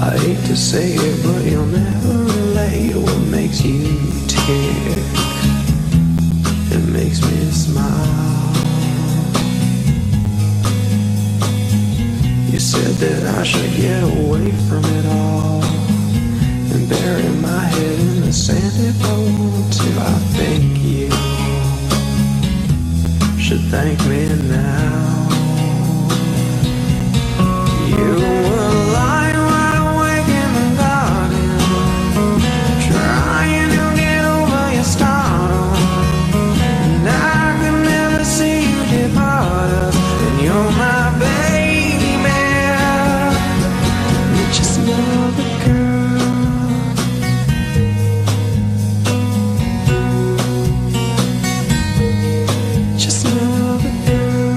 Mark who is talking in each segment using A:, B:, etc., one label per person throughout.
A: I hate to say it, but you'll never relate what makes you tick. It makes me smile. You said that I should get away from it all and bury my head in the sand if I want to. I think you should thank me now. You were lying wide awake in the garden, trying to get over your stardom, and I could never see you depart us. And you're my baby, you're just another girl. Just another girl.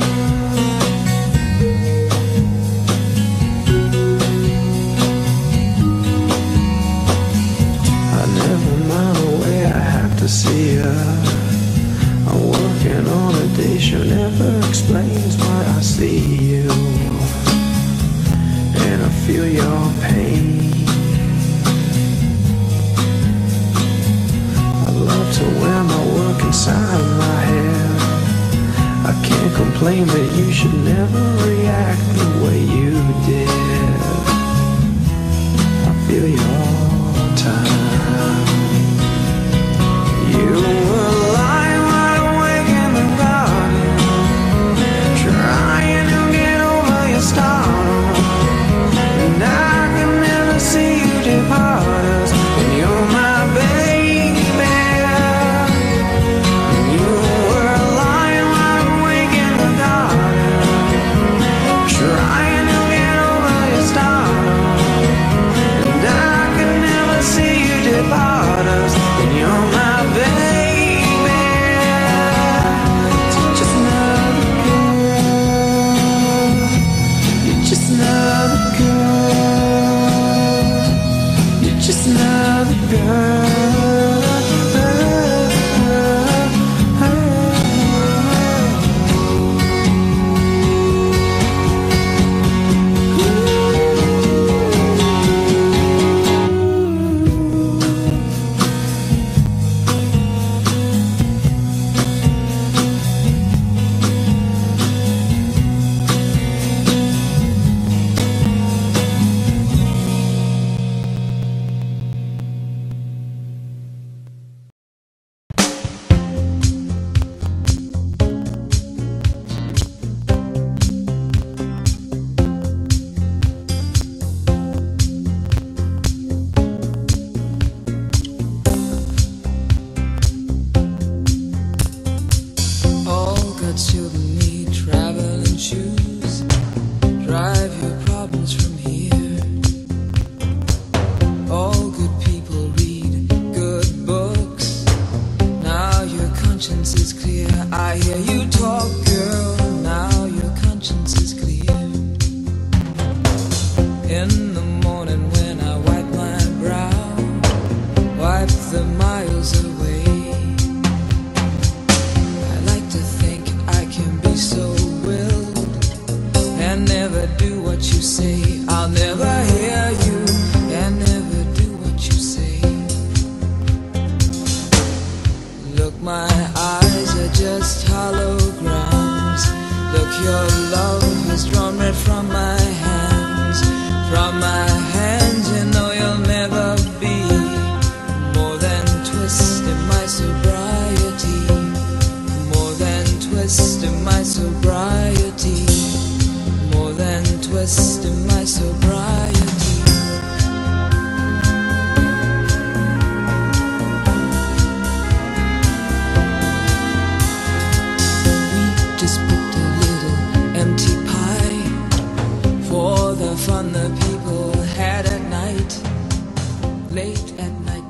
A: I never mind the way I have to see her. I'm working on a day she never explains why I see you, and I feel your pain. I love to wear my work inside of my head. I can't complain, but you should never react the way you did. I feel your time. You were lying wide awake in the garden, trying to get over your stardom, and I can never see you depart us. And you're my baby. You were lying wide awake in the garden, trying to get over your stardom, and I can never see you depart us. And you're my baby, just another girl. You're just another girl. You're just another girl.
B: All good children need traveling shoes. Drive your problems from here. All good people read good books. Now your conscience is clear. I hear you talk, girl. Now your conscience is clear. In the morning when I wipe my brow, wipe the miles away. I like to think I can be so willed and never do what you say. I'll never hear you and never do what you say. Look, my eyes are just holograms. Look, your love has drawn red from my hands. From my hands, you know you'll never be more than twist in my sobriety. More than twist in my sobriety. More than twist in my sobriety. We just put a little empty pie for the fun the people had at night. Late at night.